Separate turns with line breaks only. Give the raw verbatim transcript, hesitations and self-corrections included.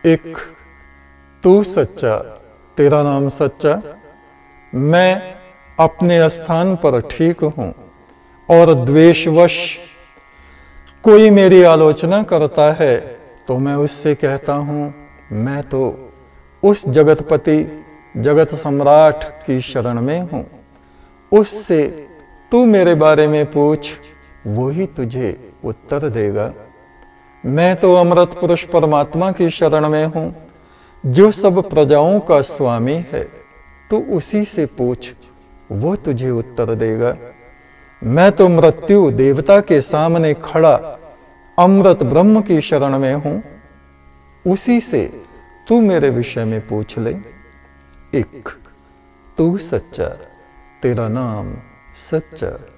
एक, तू सच्चा, तेरा नाम सच्चा। मैं अपने स्थान पर ठीक हूं और द्वेषवश कोई मेरी आलोचना करता है तो मैं उससे कहता हूं, मैं तो उस जगतपति जगत सम्राट की शरण में हूं। उससे तू मेरे बारे में पूछ, वो ही तुझे उत्तर देगा। मैं तो अमृत पुरुष परमात्मा की शरण में हूं, जो सब प्रजाओं का स्वामी है। तू उसी से पूछ, वो तुझे उत्तर देगा। मैं तो मृत्यु देवता के सामने खड़ा अमृत ब्रह्म की शरण में हूं, उसी से तू मेरे विषय में पूछ ले। एक, तू सच्चा, तेरा नाम सच्चा।